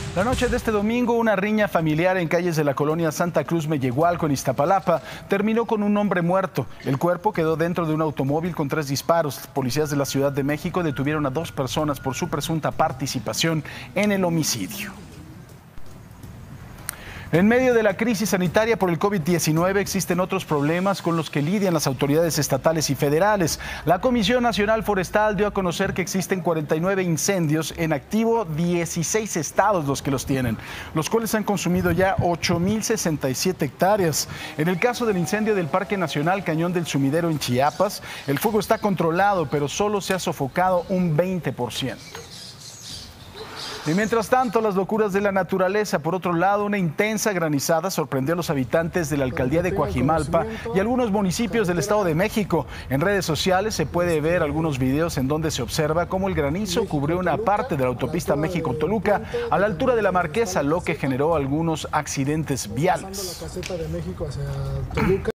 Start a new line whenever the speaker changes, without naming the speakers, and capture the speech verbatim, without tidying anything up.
La noche de este domingo, una riña familiar en calles de la colonia Santa Cruz Mellehualco, en Iztapalapa, terminó con un hombre muerto. El cuerpo quedó dentro de un automóvil con tres disparos. Policías de la Ciudad de México detuvieron a dos personas por su presunta participación en el homicidio. En medio de la crisis sanitaria por el COVID diecinueve existen otros problemas con los que lidian las autoridades estatales y federales. La Comisión Nacional Forestal dio a conocer que existen cuarenta y nueve incendios en activo, dieciséis estados los que los tienen, los cuales han consumido ya ocho mil sesenta y siete hectáreas. En el caso del incendio del Parque Nacional Cañón del Sumidero en Chiapas, el fuego está controlado, pero solo se ha sofocado un veinte por ciento. Y mientras tanto, las locuras de la naturaleza. Por otro lado, una intensa granizada sorprendió a los habitantes de la alcaldía de Coajimalpa y algunos municipios del Estado de México. En redes sociales se puede ver algunos videos en donde se observa cómo el granizo cubrió una parte de la autopista México-Toluca a la altura de la Marquesa, lo que generó algunos accidentes viales.